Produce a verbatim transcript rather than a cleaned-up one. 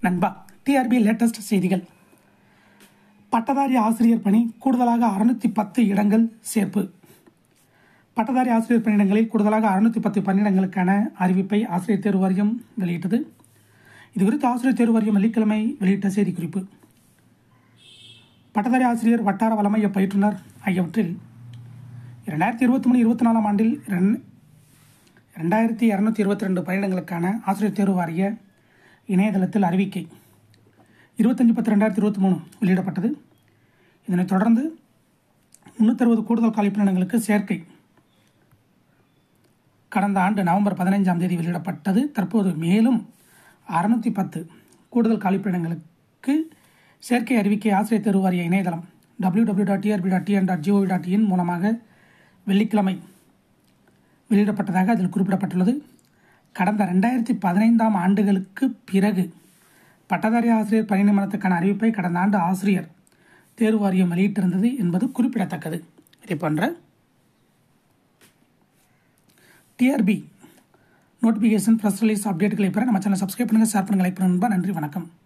நண்பா, TRP latest செய்திகள். பட்டதாரி ஆசிரியர் பணி கூடுதலாக அறுநூத்தி பத்து இடங்கள் சேர்ப்பு. பட்டதாரி ஆசிரியர் பணியிடங்களில் கூடுதலாக அறுநூத்தி பத்து பணியிடங்களுக்கான அறிவிப்பை ஆசிரியர் தேர்வு வாரியம் வெளியிட்டது. இதுகுறித்து ஆசிரியர் தேர்வு வாரியம் வெள்ளிக்கிழமை வெளியிட்ட செய்திக்குறிப்பு. பட்டதாரி ஆசிரியர் வட்டார வளமைய பயிற்றுனர் ஆகியவற்றில் இரண்டாயிரத்தி இருபத்தி மூணு இருபத்தி நாலாம் ஆண்டில் ரெண்டாயிரத்தி இரநூத்தி இருபத்தி ரெண்டு பணியிடங்களுக்கான ஆசிரியர் தேர்வு வாரிய இணையதளத்தில் அறிவிக்கை இருபத்தஞ்சு பத்து ரெண்டாயிரத்தி இருபத்தி மூணு வெளியிடப்பட்டது. இதனைத் தொடர்ந்து முன்னூற்றி அறுபது கூடுதல் காலி பணியிடங்களுக்கு சேர்க்கை கடந்த ஆண்டு நவம்பர் பதினைஞ்சாம் தேதி வெளியிடப்பட்டது. தற்போது மேலும் அறுநூற்றி பத்து கூடுதல் காலி பணியிடங்களுக்கு சேர்க்கை அறிவிக்கை ஆசிரியர் தேர்வு வாரிய இணையதளம் W W dot TRB dot TN dot G O V dot in மூலமாக வெள்ளிக்கிழமை வெளியிடப்பட்டதாக அதில் குறிப்பிடப்பட்டுள்ளது. கடந்த ரெண்டாயிரத்தி பதினைந்தாம் ஆண்டுகளுக்கு பிறகு பட்டதாரி ஆசிரியர் பணி நியமனத்துக்கான அறிவிப்பை கடந்த ஆண்டு ஆசிரியர் தேர்வு வாரியம் வெளியிட்டிருந்தது என்பது குறிப்பிடத்தக்கது. இதே போன்ற டிஆர்பி நோட்டிஃபிகேஷன் ப்ரெஸ் ரிலீஸ் அப்டேட்டுகளை பெற நம்ம சேனல் சப்ஸ்கிரைப் பண்ணுங்கள், ஷேர் பண்ணுங்கள், லைக் பண்ணுங்கள். நன்றி, வணக்கம்.